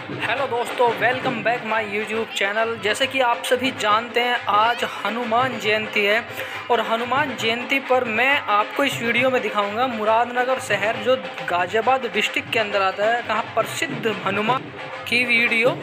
Hello दोस्तों, welcome back my YouTube channel. जैसे कि आप सभी जानते हैं, आज हनुमान जयंती है और हनुमान जयंती पर मैं आपको इस वीडियो में दिखाऊंगा मुरादनगर शहर जो गाज़ियाबाद डिस्ट्रिक्ट के अंदर आता है, कहाँ प्रसिद्ध हनुमान की वीडियो।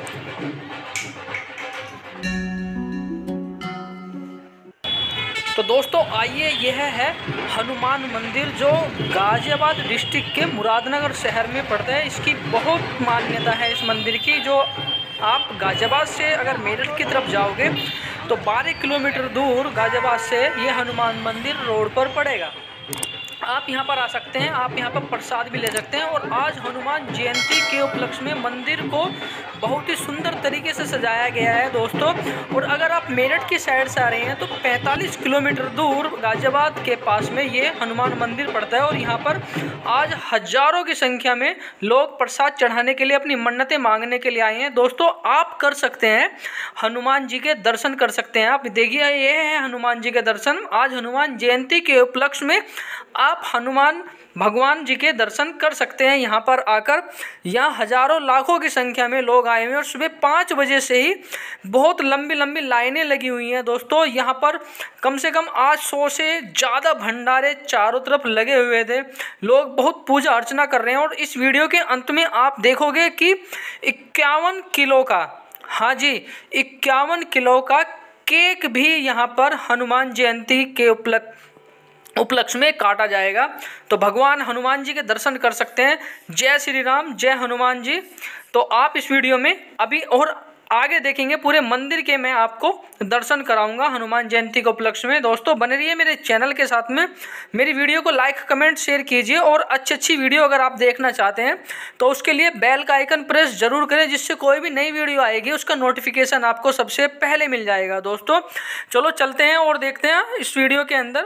तो दोस्तों आइए, यह है हनुमान मंदिर जो गाज़ियाबाद डिस्ट्रिक्ट के मुरादनगर शहर में पड़ता है। इसकी बहुत मान्यता है इस मंदिर की। जो आप गाज़ियाबाद से अगर मेरठ की तरफ जाओगे तो 12 किलोमीटर दूर गाज़ियाबाद से ये हनुमान मंदिर रोड पर पड़ेगा। आप यहाँ पर आ सकते हैं, आप यहाँ पर प्रसाद भी ले सकते हैं। और आज हनुमान जयंती के उपलक्ष्य में मंदिर को बहुत ही सुंदर तरीके से सजाया गया है दोस्तों। और अगर आप मेरठ की साइड से आ रहे हैं तो 45 किलोमीटर दूर गाज़ियाबाद के पास में ये हनुमान मंदिर पड़ता है। और यहाँ पर आज हजारों की संख्या में लोग प्रसाद चढ़ाने के लिए, अपनी मन्नतें मांगने के लिए आए हैं। दोस्तों आप कर सकते हैं, हनुमान जी के दर्शन कर सकते हैं। आप देखिए, ये है हनुमान जी के दर्शन। आज हनुमान जयंती के उपलक्ष्य में आप हनुमान भगवान जी के दर्शन कर सकते हैं। यहाँ पर आकर यहाँ हजारों लाखों की संख्या में लोग आए हुए हैं और सुबह 5 बजे से ही बहुत लंबी लंबी लाइनें लगी हुई हैं दोस्तों। यहाँ पर कम से कम आज 100 से ज़्यादा भंडारे चारों तरफ लगे हुए थे। लोग बहुत पूजा अर्चना कर रहे हैं। और इस वीडियो के अंत में आप देखोगे कि 51 किलो का, हाँ जी, 51 किलो का केक भी यहाँ पर हनुमान जयंती के उपलक्ष्य में काटा जाएगा। तो भगवान हनुमान जी के दर्शन कर सकते हैं। जय श्री राम, जय हनुमान जी। तो आप इस वीडियो में अभी और आगे देखेंगे, पूरे मंदिर के मैं आपको दर्शन कराऊंगा हनुमान जयंती के उपलक्ष्य में। दोस्तों बने रहिए मेरे चैनल के साथ में। मेरी वीडियो को लाइक कमेंट शेयर कीजिए और अच्छी वीडियो अगर आप देखना चाहते हैं तो उसके लिए बेल का आइकन प्रेस जरूर करें, जिससे कोई भी नई वीडियो आएगी उसका नोटिफिकेशन आपको सबसे पहले मिल जाएगा। दोस्तों चलो चलते हैं और देखते हैं इस वीडियो के अंदर।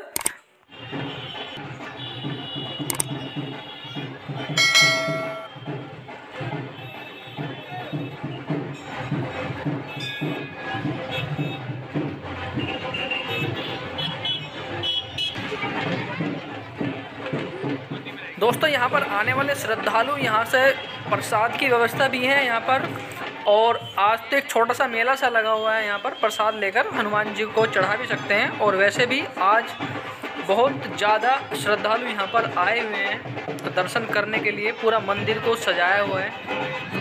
दोस्तों यहाँ पर आने वाले श्रद्धालु यहाँ से प्रसाद की व्यवस्था भी है यहाँ पर। और आज तो एक छोटा सा मेला सा लगा हुआ है, यहाँ पर प्रसाद लेकर हनुमान जी को चढ़ा भी सकते हैं। और वैसे भी आज बहुत ज़्यादा श्रद्धालु यहाँ पर आए हुए हैं तो दर्शन करने के लिए। पूरा मंदिर को सजाया हुआ है।